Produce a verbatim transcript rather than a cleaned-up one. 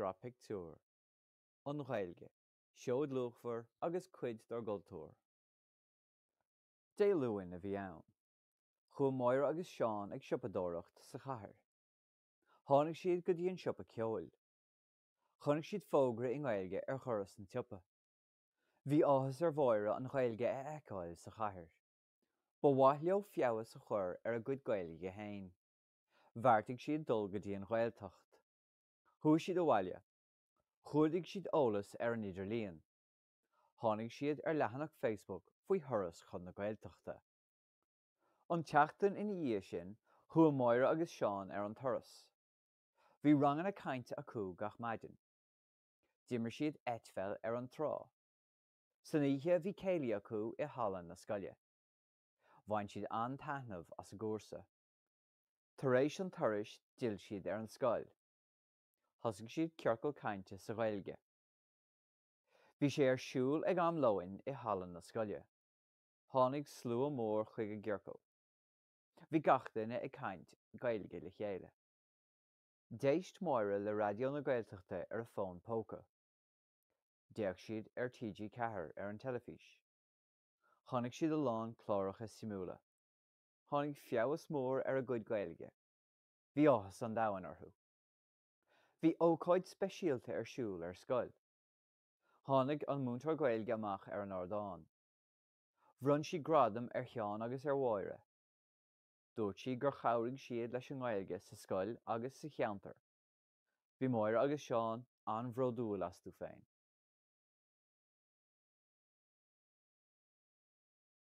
Sraith Pictiúr Ardteistiméireachta Seoid luachmhar agus cuid dar gcultúr. Dé luain a bhí ann. Chua Máire agus Seán ag siopadóireacht sa chathair. Tháinig siad go dtí an siopa ceoil. Chonaic siad fógra i Ghaeilge ar choras an tiopa. Bhí áthas ar mháire an Ghaeilge a fheiceáil sa chathair. Ba mhaith leo feabhas a chur ar a gcuid Ghaeilge féin. Bharrtaigh siad dul go dtí an Ghaeltacht. Thuaidh siad a bhaile. Chúidigh siad eolas ar an idirlíon. Tháinig siad ar leathanach Facebook faoi thuras chun na Ghaeltachta. An teachtain ina dhiaidh sin, thua Máire agus Seán ar an turas. Bhí rangan a cainte acu gach maidin. D'imir siad eitfeil ar an trá. San oíche bhí céile acu i Hallan na Scoile. Bhain siad an-taitneamh as a gcúrsa. Tar éis an turais d'fhill siad ar an scoil. Thosaigh siad cearcail cainte sa Ghaeilge. Bhí sé ar siúl ag am loin i Hallan na Scoile. Tháinig slua mór chuig a gcearcail. Bhí gach duine ag caint Ghaeilge le chéile. D'éist Máire le radio na Gaeltachta ar a phone póca. Déach siad ar T G ceathair ar an telefís. Chonaic siad a lán clóracha simúla. Tháinig feabhas mór ar a gcuid Ghaeilge. Bhí áthas an domhain orthu. Bhí ócáid speisialta ar siúl ar scoil. Tháinig an múinteoir Ghaeilge amach ar an ardáin. Bhronn siad gradam ar cheann agus ar mháire. Dúirt siad gur chabhraigh siad leis an Ghaeilge sa scoil agus sa cheantar. Bhí Máire agus Seán an bhródúil as tú féin.